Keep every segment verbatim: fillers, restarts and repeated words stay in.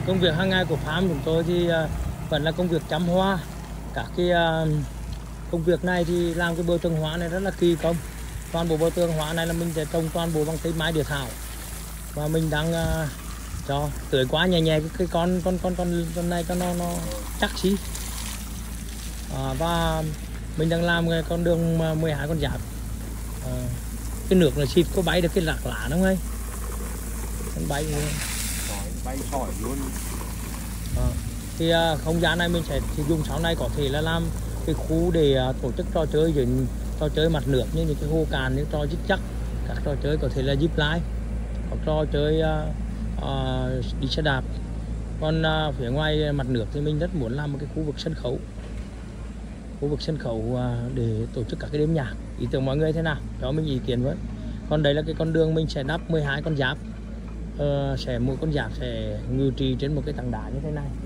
Công việc hàng ngày của farm chúng tôi thì uh, vẫn là công việc chăm hoa. Các cái uh, công việc này thì làm cái bờ tường hóa này rất là kỳ công. Toàn bộ bờ tường hóa này là mình sẽ trồng toàn bộ bằng cây mai địa thảo, và mình đang uh, cho tưới quá nhẹ nhẹ cái, cái con con con con con này cho nó nó chắc xí. À, và mình đang làm cái con đường mười hai con giáp. À, cái nước là xịt có bay được cái lạc lá đúng không? Con bay luôn. Bay sỏi luôn. À, thì uh, không gian này mình sẽ sử dụng sau này có thể là làm cái khu để uh, tổ chức trò chơi dưới trò chơi mặt nước như những cái hồ cạn, những trò dích chắc, các trò chơi có thể là zip line hoặc trò chơi uh, uh, đi xe đạp. Còn uh, phía ngoài mặt nước thì mình rất muốn làm một cái khu vực sân khấu, khu vực sân khấu uh, để tổ chức các cái đêm nhạc. Ý tưởng mọi người thế nào cho mình ý kiến với. Còn đấy là cái con đường mình sẽ đắp mười hai con giáp. Uh, sẽ mỗi con giáp sẽ ngự trị trên một cái tảng đá như thế này,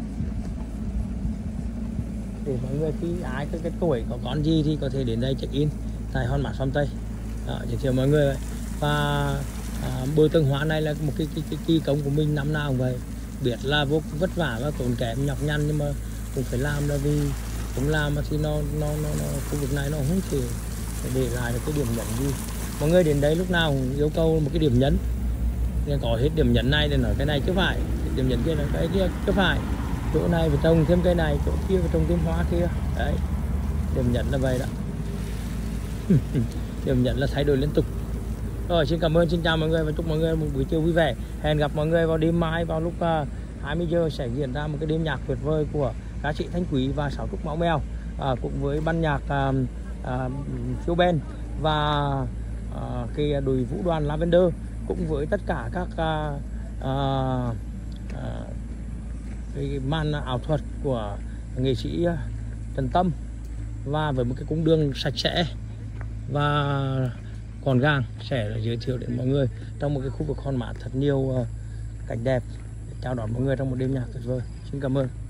để mọi người khi ai cái, cái tuổi có con gì thì có thể đến đây check in tại Hòn Mát Farm Tây. Đó, giới thiệu mọi người. Và à, bờ tường hóa này là một cái cái, cái kỳ công của mình năm nào cũng vậy, biết là vô cùng vất vả và tốn kém nhọc nhằn, nhưng mà cũng phải làm, là vì cũng làm mà thì nó nó nó, nó khu vực này nó không thể để lại được cái điểm nhấn gì. Mọi người đến đây lúc nào cũng yêu cầu một cái điểm nhấn, nên có hết điểm nhấn này để nói cái này chứ phải, điểm nhấn kia là cái kia chứ phải, chỗ này phải trồng thêm cây này, chỗ kia phải trồng thêm hoa kia. Đấy, điểm nhấn là vậy đó. Điểm nhấn là thay đổi liên tục. Rồi, xin cảm ơn, xin chào mọi người và chúc mọi người một buổi chiều vui vẻ. Hẹn gặp mọi người vào đêm mai vào lúc uh, hai mươi giờ sẽ diễn ra một cái đêm nhạc tuyệt vời của ca sĩ Thanh Quý và Sáu Trúc Máu Mèo, uh, cùng với ban nhạc uh, uh, Phiêu Ben và uh, cái đội vũ đoàn Lavender, cũng với tất cả các uh, uh, uh, cái màn ảo thuật của nghệ sĩ Trần Tâm, và với một cái cung đường sạch sẽ và gọn gàng sẽ giới thiệu đến mọi người trong một cái khu vực Hòn Mát thật nhiều uh, cảnh đẹp để chào đón mọi người trong một đêm nhạc tuyệt vời. Xin cảm ơn.